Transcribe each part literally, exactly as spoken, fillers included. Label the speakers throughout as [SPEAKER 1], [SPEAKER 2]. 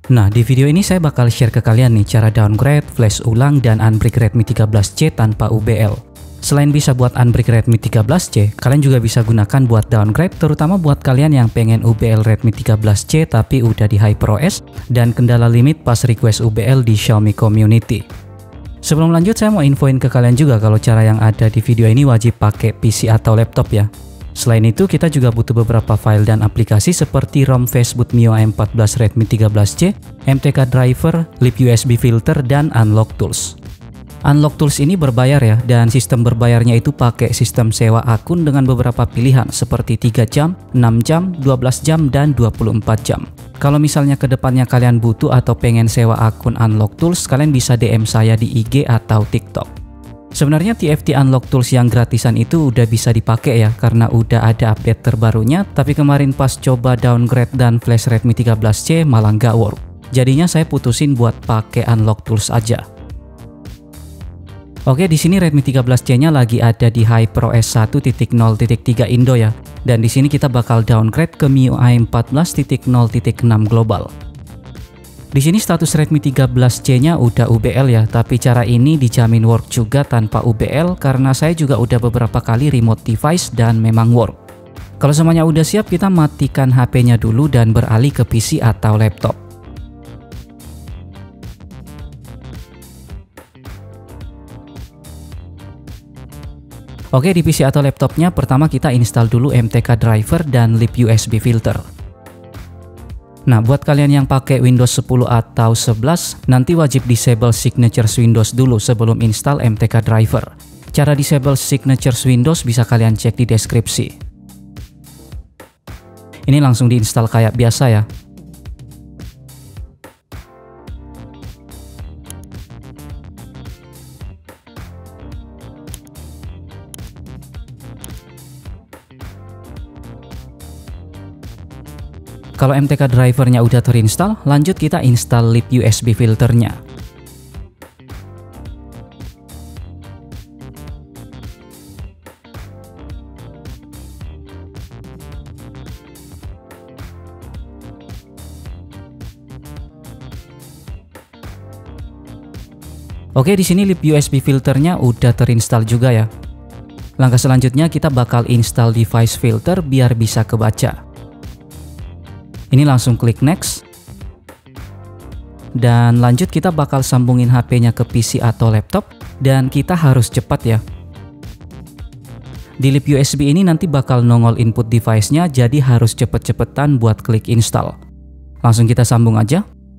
[SPEAKER 1] Nah, di video ini saya bakal share ke kalian nih cara downgrade, flash ulang, dan unbrick Redmi tiga belas C tanpa U B L. Selain bisa buat unbrick Redmi tiga belas C, kalian juga bisa gunakan buat downgrade, terutama buat kalian yang pengen U B L Redmi tiga belas C tapi udah di HyperOS dan kendala limit pas request U B L di Xiaomi Community. Sebelum lanjut, saya mau infoin ke kalian juga kalau cara yang ada di video ini wajib pakai P C atau laptop ya. Selain itu, kita juga butuh beberapa file dan aplikasi seperti ROM Facebook M I U I empat belas Redmi tiga belas C, M T K driver, lip U S B filter, dan unlock tools. Unlock tools ini berbayar ya, dan sistem berbayarnya itu pakai sistem sewa akun dengan beberapa pilihan seperti tiga jam, enam jam, dua belas jam, dan dua puluh empat jam. Kalau misalnya kedepannya kalian butuh atau pengen sewa akun unlock tools, kalian bisa D M saya di I G atau TikTok. Sebenarnya T F T Unlock Tools yang gratisan itu udah bisa dipakai ya, karena udah ada update terbarunya, tapi kemarin pas coba downgrade dan flash Redmi tiga belas C malah nggak work. Jadinya saya putusin buat pakai Unlock Tools aja. Oke, di sini Redmi tiga belas C-nya lagi ada di HyperOS satu titik nol titik tiga Indo ya. Dan di sini kita bakal downgrade ke M I U I empat belas titik nol titik enam global. Di sini status Redmi tiga belas C-nya udah U B L ya, tapi cara ini dijamin work juga tanpa U B L karena saya juga udah beberapa kali remote device dan memang work. Kalau semuanya udah siap, kita matikan H P-nya dulu dan beralih ke P C atau laptop. Oke, di P C atau laptopnya pertama kita install dulu M T K driver dan lip U S B filter. Nah, buat kalian yang pakai Windows sepuluh atau sebelas, nanti wajib disable signatures Windows dulu sebelum install M T K driver. Cara disable signatures Windows bisa kalian cek di deskripsi. Ini langsung diinstal kayak biasa ya. Kalau M T K drivernya udah terinstall, lanjut kita install lip U S B filternya. Oke, di sini lip U S B filternya udah terinstall juga ya. Langkah selanjutnya kita bakal install device filter biar bisa kebaca. Ini langsung klik next. Dan lanjut kita bakal sambungin H P-nya ke P C atau laptop, dan kita harus cepat ya. Di lip U S B ini nanti bakal nongol input device-nya, jadi harus cepet-cepetan buat klik install. Langsung kita sambung aja.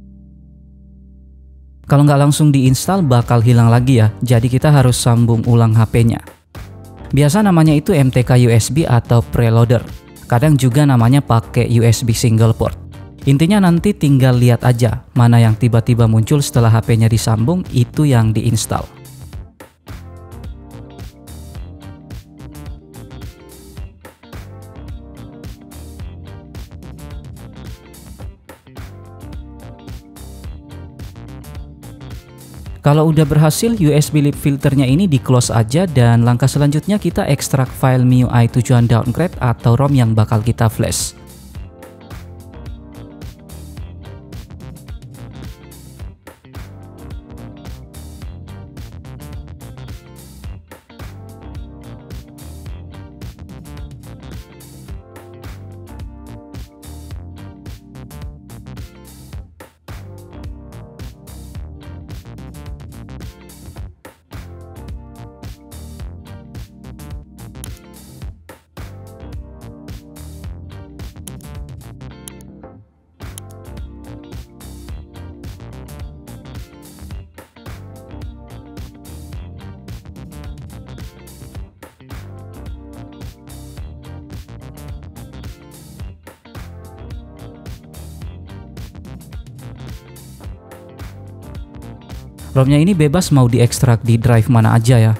[SPEAKER 1] Kalau nggak langsung diinstal bakal hilang lagi ya, jadi kita harus sambung ulang H P-nya. Biasa namanya itu M T K U S B atau preloader. Kadang juga namanya pakai U S B single port. Intinya nanti tinggal lihat aja mana yang tiba-tiba muncul setelah H P-nya disambung, itu yang diinstal. Kalau udah berhasil, U S B lip filternya ini di close aja, dan langkah selanjutnya kita ekstrak file M I U I tujuan downgrade atau ROM yang bakal kita flash. ROM-nya ini bebas mau diekstrak di drive mana aja ya.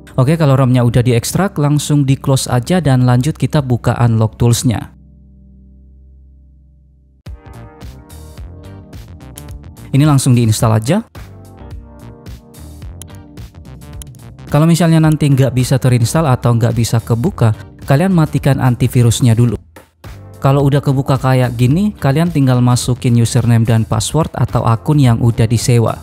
[SPEAKER 1] Oke, kalau ROM-nya udah diekstrak, langsung di close aja dan lanjut kita buka Unlock Tools-nya. Ini langsung diinstal aja. Kalau misalnya nanti nggak bisa terinstall atau nggak bisa kebuka, kalian matikan antivirusnya dulu. Kalau udah kebuka kayak gini, kalian tinggal masukin username dan password atau akun yang udah disewa.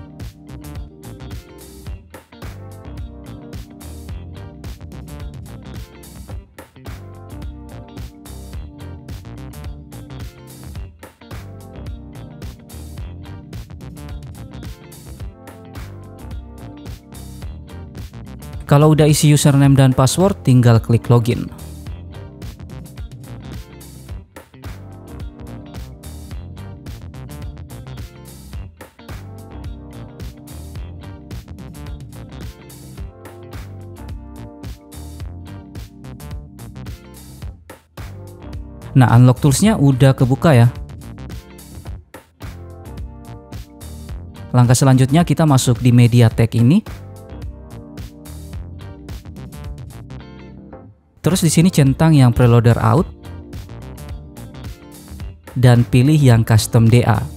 [SPEAKER 1] Kalau udah isi username dan password, tinggal klik login. Nah, Unlock Tools-nya udah kebuka ya. Langkah selanjutnya kita masuk di media tag ini. Terus di sini centang yang preloader out dan pilih yang custom D A.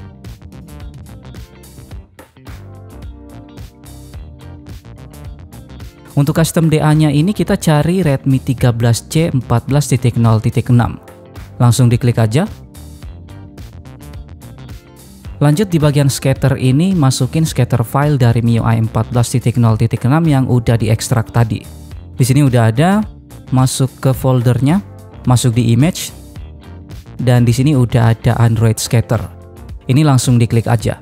[SPEAKER 1] Untuk custom D A-nya ini kita cari Redmi tiga belas C empat belas titik nol titik enam. Langsung diklik aja. Lanjut di bagian scatter ini masukin scatter file dari M I U I empat belas titik nol titik enam yang udah diekstrak tadi. Di sini udah ada. Masuk ke foldernya, masuk di image, dan di sini udah ada Android Scatter. Ini langsung diklik aja.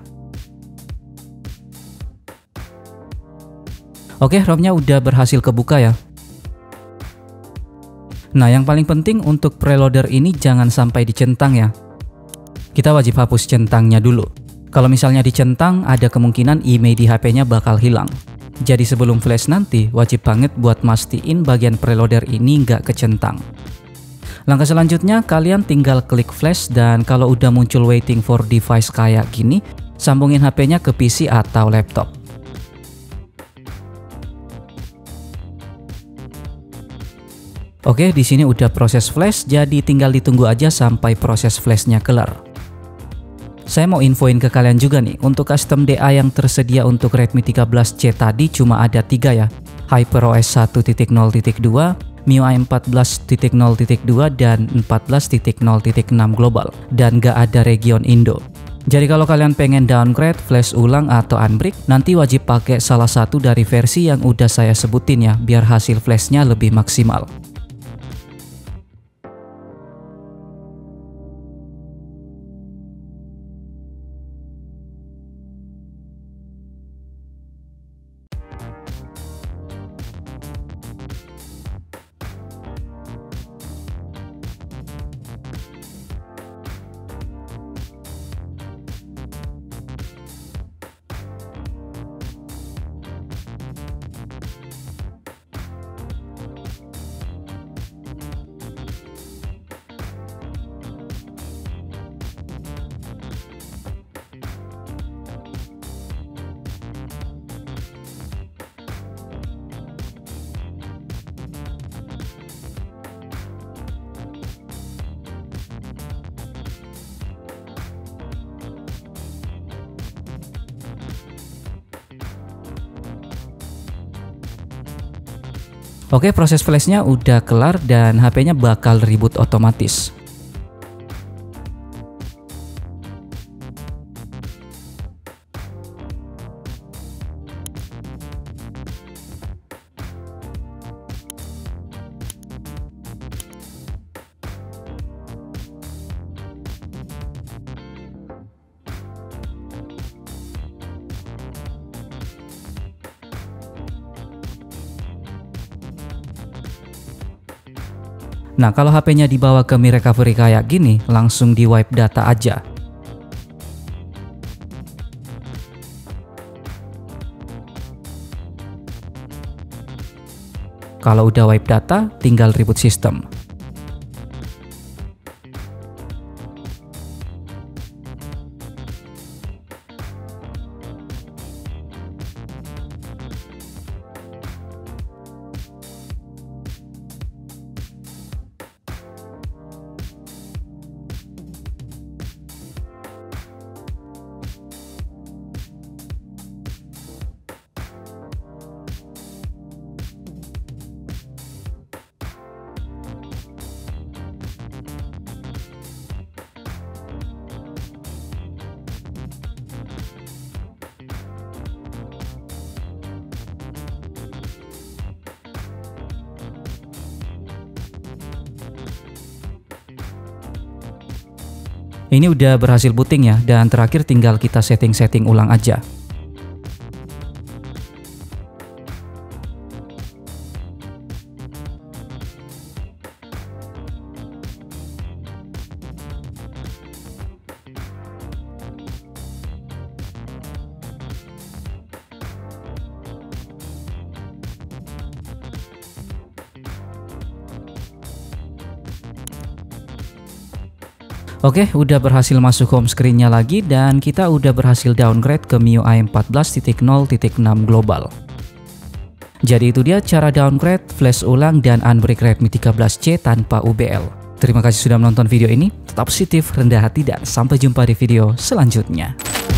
[SPEAKER 1] Oke, ROM-nya udah berhasil kebuka ya. Nah, yang paling penting untuk preloader ini jangan sampai dicentang ya. Kita wajib hapus centangnya dulu. Kalau misalnya dicentang, ada kemungkinan I M E I di H P-nya bakal hilang. Jadi sebelum flash nanti, wajib banget buat mastiin bagian preloader ini nggak kecentang. Langkah selanjutnya, kalian tinggal klik flash dan kalau udah muncul waiting for device kayak gini, sambungin H P-nya ke P C atau laptop. Oke, di sini udah proses flash, jadi tinggal ditunggu aja sampai proses flashnya kelar. Saya mau infoin ke kalian juga nih, untuk custom D A yang tersedia untuk Redmi tiga belas C tadi cuma ada tiga ya, HyperOS satu titik nol titik dua, M I U I empat belas titik nol titik dua, dan empat belas titik nol titik enam global, dan gak ada region Indo. Jadi kalau kalian pengen downgrade, flash ulang, atau unbrick, nanti wajib pakai salah satu dari versi yang udah saya sebutin ya, biar hasil flashnya lebih maksimal. Oke, proses flashnya udah kelar dan H P-nya bakal reboot otomatis. Nah, kalau H P-nya dibawa ke Mi Recovery kayak gini, langsung di wipe data aja. Kalau udah wipe data, tinggal reboot sistem. Ini udah berhasil booting ya, dan terakhir tinggal kita setting-setting ulang aja. Oke, udah berhasil masuk home screen-nya lagi dan kita udah berhasil downgrade ke M I U I empat belas titik nol titik enam global. Jadi itu dia cara downgrade, flash ulang, dan unbreak Redmi tiga belas C tanpa U B L. Terima kasih sudah menonton video ini, tetap positif, rendah hati, dan sampai jumpa di video selanjutnya.